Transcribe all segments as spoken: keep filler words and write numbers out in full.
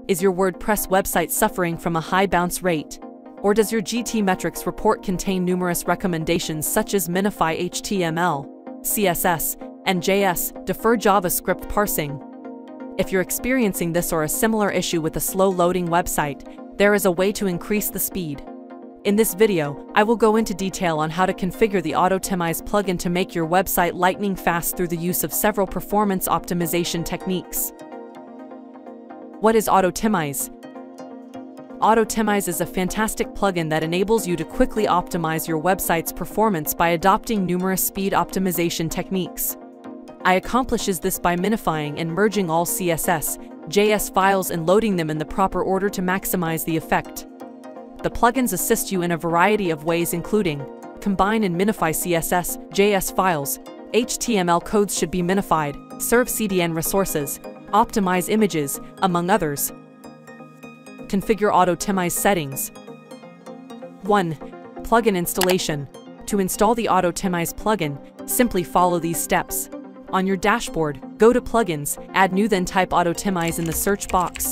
Is your WordPress website suffering from a high bounce rate? Or does your G T metrics report contain numerous recommendations such as minify H T M L, C S S, and J S, defer JavaScript parsing? If you're experiencing this or a similar issue with a slow-loading website, there is a way to increase the speed. In this video, I will go into detail on how to configure the Autoptimize plugin to make your website lightning fast through the use of several performance optimization techniques. What is Autoptimize? Autoptimize is a fantastic plugin that enables you to quickly optimize your website's performance by adopting numerous speed optimization techniques. It accomplishes this by minifying and merging all C S S, J S files and loading them in the proper order to maximize the effect. The plugins assist you in a variety of ways, including combine and minify C S S, J S files, H T M L codes should be minified, serve C D N resources, optimize images, among others. Configure Autoptimize settings. one. Plugin installation. To install the Autoptimize plugin, simply follow these steps. On your dashboard, go to Plugins, add New, then type Autoptimize in the search box.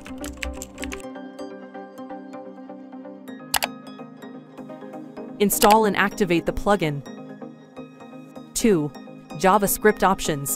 Install and activate the plugin. two. JavaScript Options.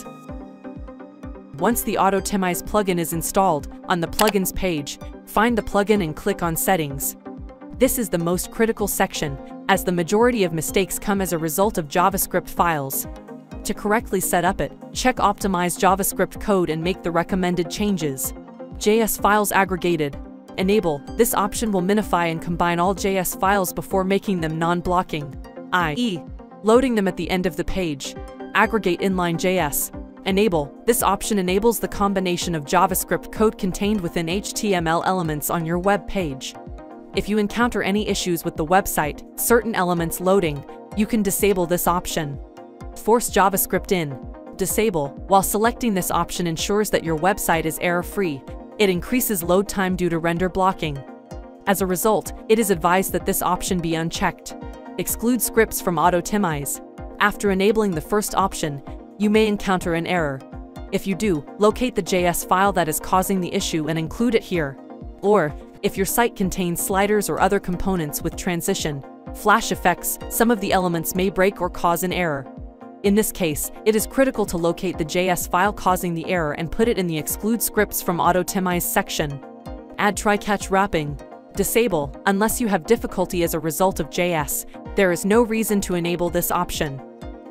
Once the Autoptimize plugin is installed, on the Plugins page, find the plugin and click on Settings. This is the most critical section, as the majority of mistakes come as a result of JavaScript files. To correctly set up it, check Optimize JavaScript code and make the recommended changes. J S files aggregated. Enable. This option will minify and combine all J S files before making them non-blocking, that is, loading them at the end of the page. Aggregate inline J S. Enable. This option enables the combination of JavaScript code contained within H T M L elements on your web page. If you encounter any issues with the website, certain elements loading, you can disable this option. Force JavaScript in. Disable. While selecting this option ensures that your website is error-free. It increases load time due to render blocking. As a result, it is advised that this option be unchecked. Exclude scripts from Autoptimize. After enabling the first option, you may encounter an error. If you do, locate the J S file that is causing the issue and include it here. Or, if your site contains sliders or other components with transition, flash effects, some of the elements may break or cause an error. In this case, it is critical to locate the J S file causing the error and put it in the Exclude Scripts from Autoptimize section. Add try-catch wrapping. Disable. Unless you have difficulty as a result of J S, there is no reason to enable this option.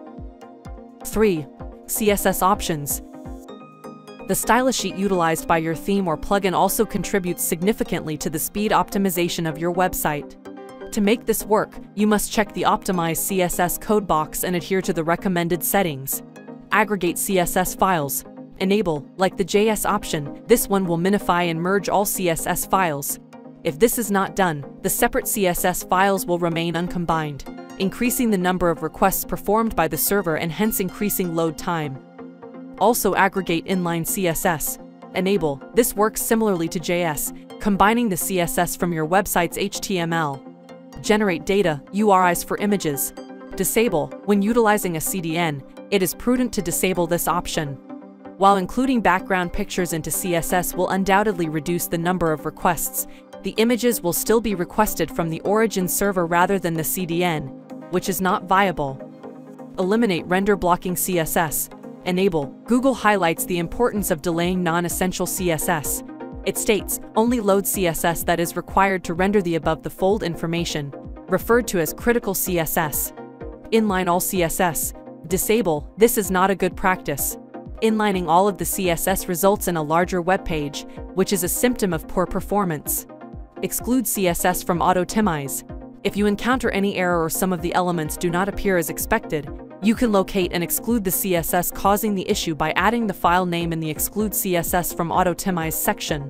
three. C S S Options. The style sheet utilized by your theme or plugin also contributes significantly to the speed optimization of your website. To make this work, you must check the Optimize C S S code box and adhere to the recommended settings. Aggregate C S S files. Enable. Like the J S option, this one will minify and merge all C S S files. If this is not done, the separate C S S files will remain uncombined, increasing the number of requests performed by the server and hence increasing load time. Also aggregate inline C S S. Enable. This works similarly to J S, combining the C S S from your website's H T M L. Generate data, U R Is for images. Disable. When utilizing a C D N, it is prudent to disable this option. While including background pictures into C S S will undoubtedly reduce the number of requests, the images will still be requested from the origin server rather than the C D N, which is not viable. Eliminate render blocking C S S. Enable. Google highlights the importance of delaying non-essential C S S. It states, only load C S S that is required to render the above-the-fold information, referred to as critical C S S. Inline all C S S. Disable. This is not a good practice. Inlining all of the C S S results in a larger web page, which is a symptom of poor performance. Exclude C S S from Autoptimize. If you encounter any error or some of the elements do not appear as expected, you can locate and exclude the C S S causing the issue by adding the file name in the Exclude C S S from Autoptimize section.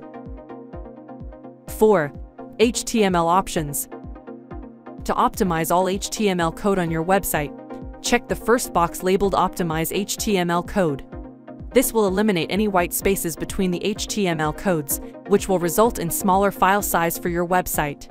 four. H T M L Options. To optimize all H T M L code on your website, check the first box labeled Optimize H T M L Code. This will eliminate any white spaces between the H T M L codes, which will result in smaller file size for your website.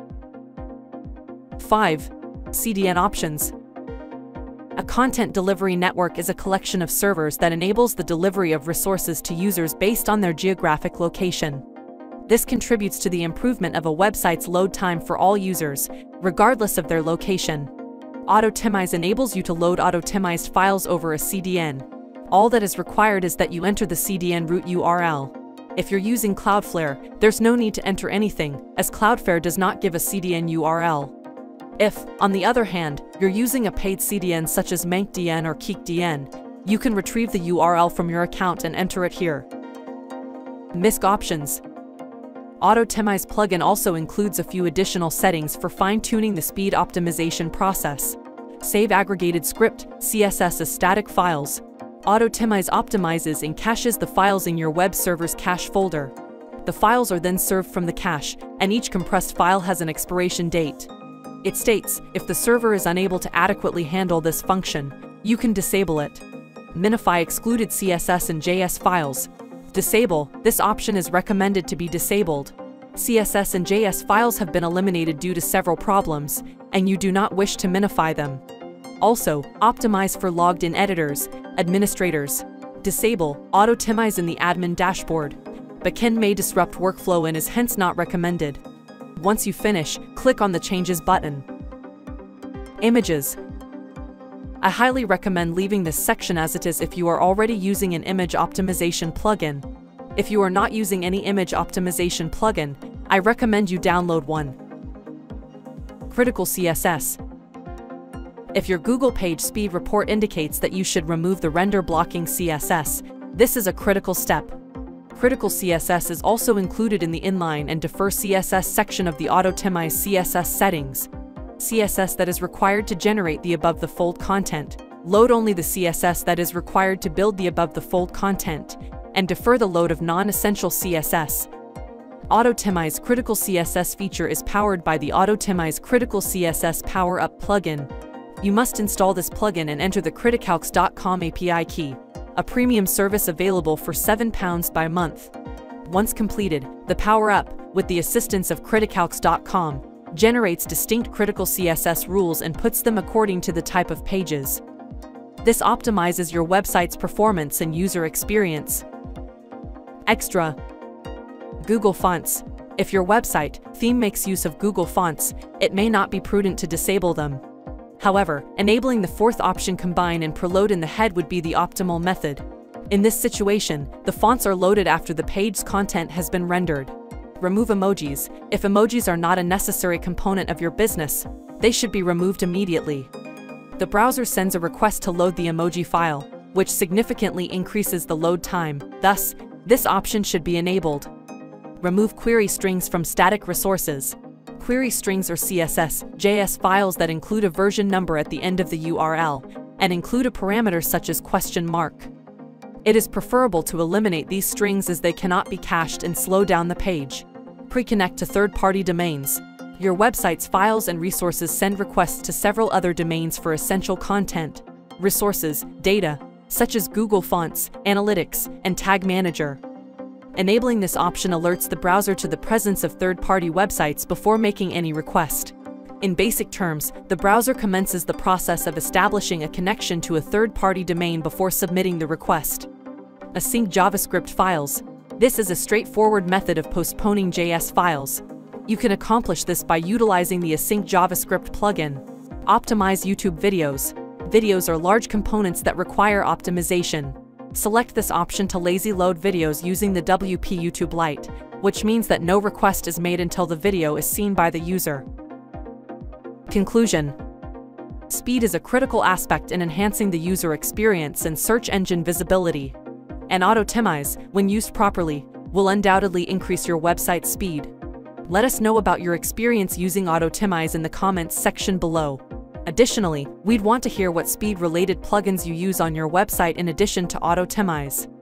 five. C D N Options. A content delivery network is a collection of servers that enables the delivery of resources to users based on their geographic location. This contributes to the improvement of a website's load time for all users, regardless of their location. Autoptimize enables you to load auto-optimized files over a C D N. All that is required is that you enter the C D N root U R L. If you're using Cloudflare, there's no need to enter anything, as Cloudflare does not give a C D N U R L. If, on the other hand, you're using a paid C D N such as MankDN or KeekDN, you can retrieve the U R L from your account and enter it here. Misc Options. Autoptimize plugin also includes a few additional settings for fine-tuning the speed optimization process. Save aggregated script, C S S as static files. Autoptimize optimizes and caches the files in your web server's cache folder. The files are then served from the cache, and each compressed file has an expiration date. It states, if the server is unable to adequately handle this function, you can disable it. Minify excluded C S S and J S files. Disable, this option is recommended to be disabled. C S S and J S files have been eliminated due to several problems, and you do not wish to minify them. Also, optimize for logged-in editors, administrators. Disable, Autoptimize in the admin dashboard. Backend may disrupt workflow and is hence not recommended. Once you finish, click on the Changes button. Images. I highly recommend leaving this section as it is if you are already using an image optimization plugin. If you are not using any image optimization plugin, I recommend you download one. Critical C S S. If your Google page speed report indicates that you should remove the render blocking C S S, this is a critical step. Critical C S S is also included in the inline and defer C S S section of the Autoptimize C S S settings. C S S that is required to generate the above-the-fold content. Load only the C S S that is required to build the above-the-fold content, and defer the load of non-essential C S S. Autoptimize Critical C S S feature is powered by the Autoptimize Critical C S S Power Up plugin. You must install this plugin and enter the criticalx dot com A P I key, a premium service available for seven pounds by month. Once completed, the Power Up, with the assistance of criticalx dot com, generates distinct critical C S S rules and puts them according to the type of pages. This optimizes your website's performance and user experience. Extra. Google Fonts. If your website theme makes use of Google Fonts, it may not be prudent to disable them. However, enabling the fourth option, Combine and Preload in the head, would be the optimal method. In this situation, the fonts are loaded after the page's content has been rendered. Remove emojis. If emojis are not a necessary component of your business, they should be removed immediately. The browser sends a request to load the emoji file, which significantly increases the load time. Thus, this option should be enabled. Remove query strings from static resources. Query strings are C S S, J S files that include a version number at the end of the U R L, and include a parameter such as question mark. It is preferable to eliminate these strings as they cannot be cached and slow down the page. Pre-connect to third-party domains. Your website's files and resources send requests to several other domains for essential content, resources, data, such as Google Fonts, Analytics, and Tag Manager. Enabling this option alerts the browser to the presence of third-party websites before making any request. In basic terms, the browser commences the process of establishing a connection to a third-party domain before submitting the request. Async JavaScript files. This is a straightforward method of postponing J S files. You can accomplish this by utilizing the Async JavaScript plugin. Optimize YouTube videos. Videos are large components that require optimization. Select this option to lazy load videos using the W P YouTube Lite, which means that no request is made until the video is seen by the user. Conclusion. Speed is a critical aspect in enhancing the user experience and search engine visibility. And Autoptimize, when used properly, will undoubtedly increase your website's speed. Let us know about your experience using Autoptimize in the comments section below. Additionally, we'd want to hear what speed-related plugins you use on your website in addition to Autoptimize.